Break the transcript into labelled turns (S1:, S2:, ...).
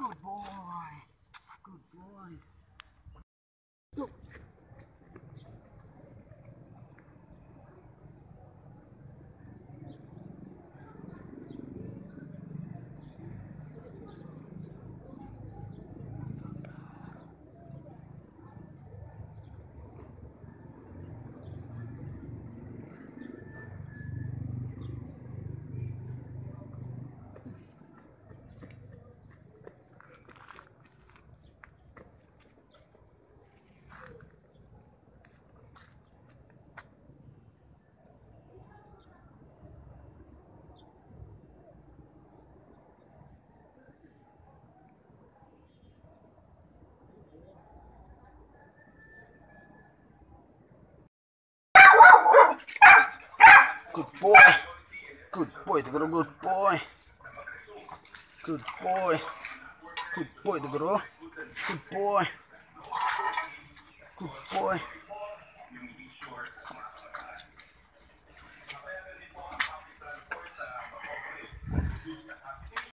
S1: Good boy. Good boy. Go. Good boy. Good boy, the girl. Good boy. Good boy. Good boy, the girl. Good boy. Good boy.